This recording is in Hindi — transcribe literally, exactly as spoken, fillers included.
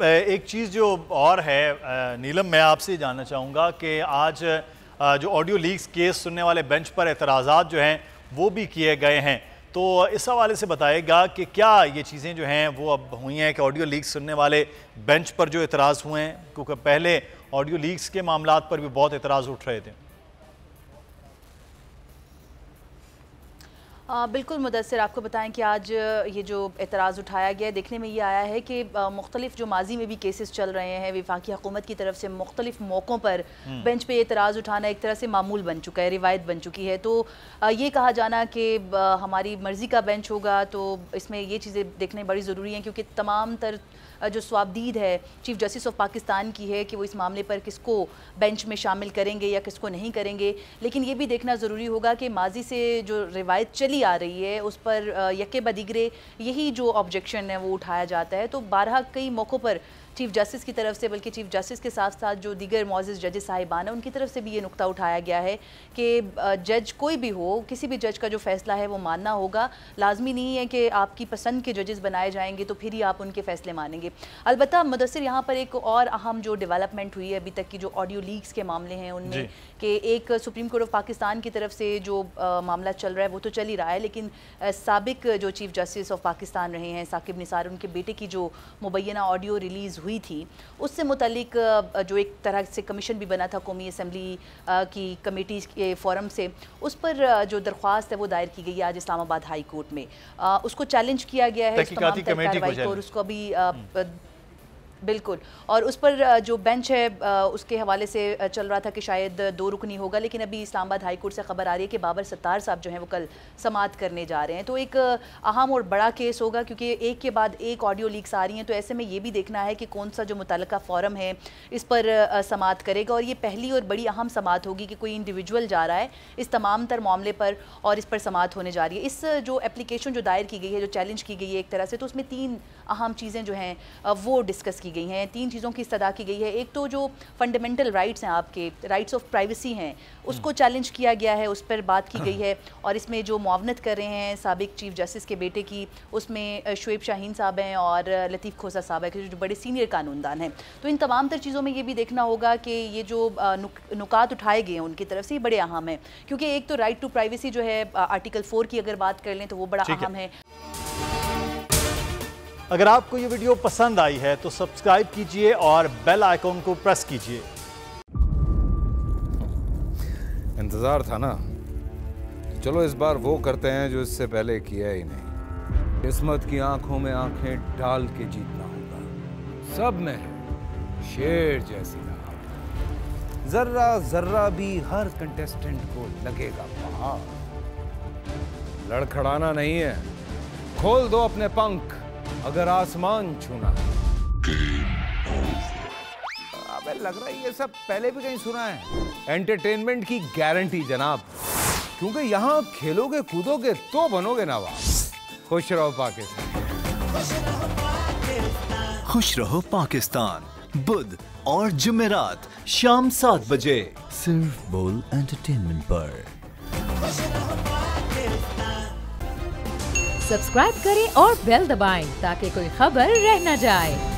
एक चीज़ जो और है नीलम, मैं आपसे जानना चाहूँगा कि आज जो ऑडियो लीक्स केस सुनने वाले बेंच पर एतराज़ात जो हैं वो भी किए गए हैं, तो इस हवाले से बताएगा कि क्या ये चीज़ें जो हैं वो अब हुई हैं कि ऑडियो लीक्स सुनने वाले बेंच पर जो एतराज़ हुए हैं, क्योंकि पहले ऑडियो लीक्स के मामलात पर भी बहुत एतराज़ उठ रहे थे। आ, बिल्कुल मुदस्सिर, आपको बताएं कि आज ये जो एतराज़ उठाया गया है, देखने में ये आया है कि मुख्तलिफ जो माजी में भी केसेस चल रहे हैं, वफाकी हुकूमत की तरफ से मुख्तलिफ मौक़ों पर बेंच पे एतराज़ उठाना एक तरह से मामूल बन चुका है, रिवायत बन चुकी है। तो आ, ये कहा जाना कि हमारी मर्ज़ी का बेंच होगा, तो इसमें ये चीज़ें देखने बड़ी ज़रूरी हैं, क्योंकि तमाम तर जो स्वाबदीद है चीफ़ जस्टिस ऑफ पाकिस्तान की है कि वो इस मामले पर किसको बेंच में शामिल करेंगे या किसको नहीं करेंगे। लेकिन ये भी देखना ज़रूरी होगा कि माजी से जो रिवायत चली आ रही है उस पर यके बदिगरे यही जो ऑब्जेक्शन है वो उठाया जाता है। तो बारहा कई मौक़ों पर चीफ़ जस्टिस की तरफ से, बल्कि चीफ़ जस्टिस के साथ साथ जो दीगर मौज़िज़ जजेस साहिबान हैं उनकी तरफ से भी ये नुक्ता उठाया गया है कि जज कोई भी हो, किसी भी जज का जो फ़ैसला है वो मानना होगा। लाजमी नहीं है कि आपकी पसंद के जजेस बनाए जाएंगे तो फिर ही आप उनके फ़ैसले मानेंगे। अलबत्ता मुदस्सिर, यहाँ पर एक और अहम जो डेवलपमेंट हुई है अभी तक की जो ऑडियो लीक्स के मामले हैं उनमें, कि एक सुप्रीम कोर्ट ऑफ पाकिस्तान की तरफ से जो आ, मामला चल रहा है वो तो चल ही रहा है, लेकिन साबिक जो चीफ़ जस्टिस ऑफ पाकिस्तान रहे हैं साकिब निसार, उनके बेटे की जो मुबैना ऑडियो रिलीज़ हुई थी उससे मुतल्लिक जो एक तरह से कमीशन भी बना था कौमी असम्बली की कमेटी के फोरम से, उस पर जो दरख्वास्त है वो दायर की गई है आज इस्लामाबाद हाई कोर्ट में। उसको चैलेंज किया गया है उस तमाम कार्रवाई को, और उसको अभी बिल्कुल, और उस पर जो बेंच है उसके हवाले से चल रहा था कि शायद दो रुकनी होगा, लेकिन अभी इस्लामाबाद हाई कोर्ट से खबर आ रही है कि बाबर सत्तार साहब जो हैं वो कल समाअत करने जा रहे हैं। तो एक अहम और बड़ा केस होगा, क्योंकि एक के बाद एक ऑडियो लीक्स आ रही हैं, तो ऐसे में ये भी देखना है कि कौन सा जो मुतल्लिका फोरम है इस पर समाअत करेगा। और ये पहली और बड़ी अहम समाअत होगी कि कोई इंडिविजुअल जा रहा है इस तमाम तर मामले पर और इस पर समाअत होने जा रही है। इस जो एप्लीकेशन जो दायर की गई है, जो चैलेंज की गई है एक तरह से, तो उसमें तीन अहम चीज़ें जो हैं वो डिस्कस की गई हैं। तीन चीज़ों की इस्तदा की गई है। एक तो जो फंडामेंटल राइट्स हैं, आपके राइट्स ऑफ प्राइवेसी हैं, उसको चैलेंज किया गया है, उस पर बात की गई है। और इसमें जो मुआवनत कर रहे हैं साबिक चीफ जस्टिस के बेटे की, उसमें शुएब शाहीन साहब हैं और लतीफ़ खोसा साहब है जो बड़े सीनियर कानूनदान हैं। तो इन तमाम तर चीज़ों में ये भी देखना होगा कि ये जो नुक, नुकात उठाए गए हैं उनकी तरफ से, ये बड़े अहम हैं, क्योंकि एक तो राइट टू प्राइवेसी जो है आर्टिकल फोर की अगर बात कर लें तो वो बड़ा अहम है। अगर आपको ये वीडियो पसंद आई है तो सब्सक्राइब कीजिए और बेल आइकॉन को प्रेस कीजिए। इंतजार था ना, चलो इस बार वो करते हैं जो इससे पहले किया ही नहीं। किस्मत की आंखों में आंखें डाल के जीतना होगा। सब में है शेर जैसी राह, जर्रा जर्रा भी हर कंटेस्टेंट को लगेगा पहाड़। लड़खड़ाना नहीं है, खोल दो अपने पंख अगर आसमान छूना है। अबे लग रहा है ये सब पहले भी कहीं सुना है। एंटरटेनमेंट की गारंटी जनाब, क्योंकि यहाँ खेलोगे कूदोगे तो बनोगे नवाब। खुश रहो पाकिस्तान। खुश रहो पाकिस्तान, बुध और जुमेरात शाम सात बजे सिर्फ बोल एंटरटेनमेंट पर। सब्सक्राइब करें और बेल दबाएं ताकि कोई खबर रह न जाए।